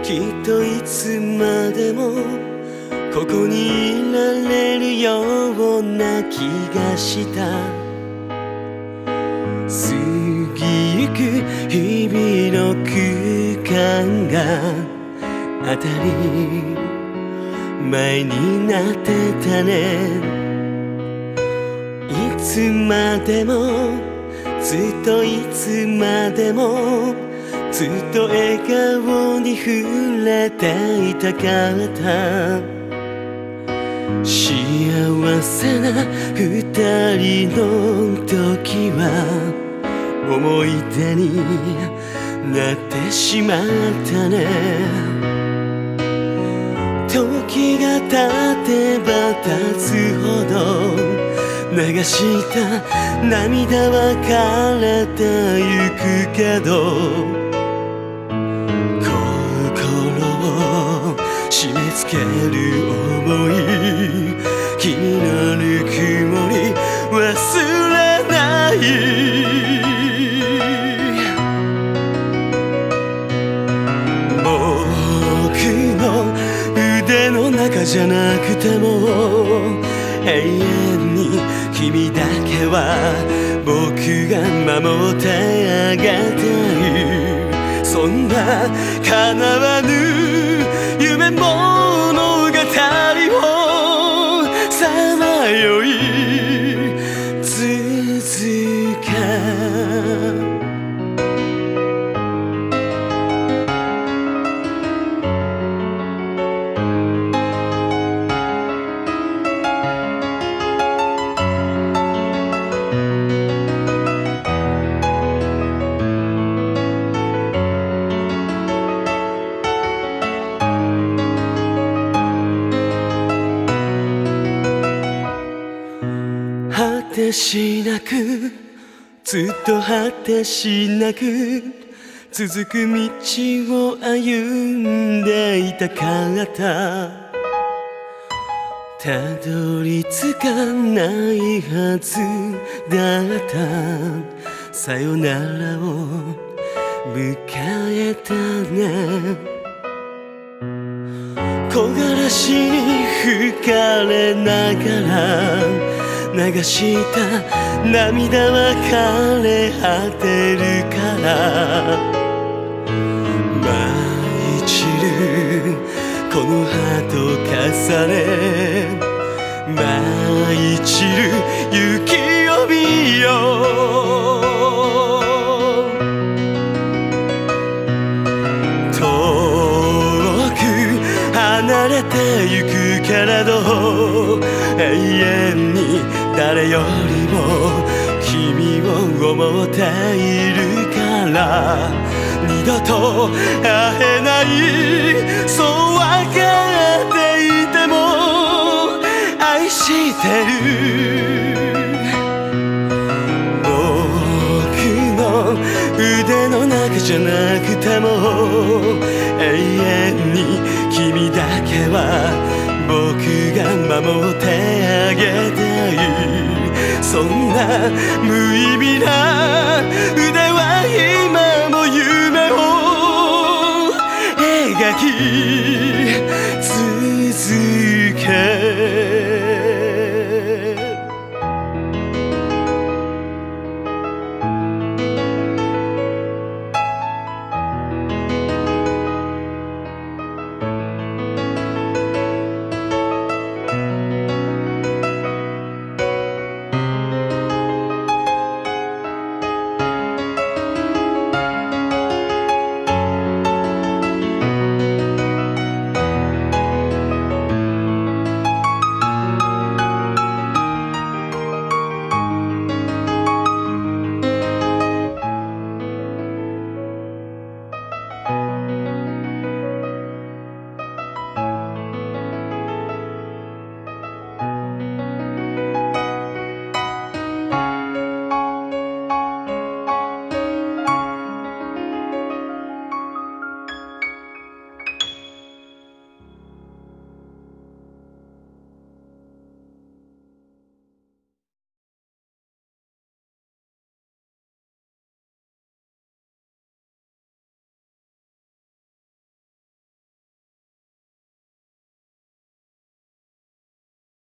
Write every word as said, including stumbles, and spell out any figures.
きっといつまでもここにいられるような気がした。過ぎゆく日々の空間が当たり前になってたね。いつまでもずっといつまでもずっと笑顔に触れていたかった。幸せな二人の時は思い出になってしまったね。時が経てば経つほど流した涙は枯れてゆくけど、心を締め付ける想い、君のぬくもり忘れない。僕の腕の中じゃなくても永遠に君だけは僕が守ってあげたい。そんな叶わぬ夢物語をさまよい続け、果てしなくずっと果てしなく続く道を歩んでいたからだ。たどり着かないはずだったさよならを迎えたね。木枯らしに吹かれながら流した涙は枯れ果てるから舞い散るこの葉と重ね舞い散る雪を見よう。遠く離れてゆくけれど永遠に誰よりも君を思っているから二度と会えないそう分かっていても愛してる。僕の腕の中じゃなくても永遠に君だけは僕が守ってあげたい。そんな無意味な腕は今も夢を描き続け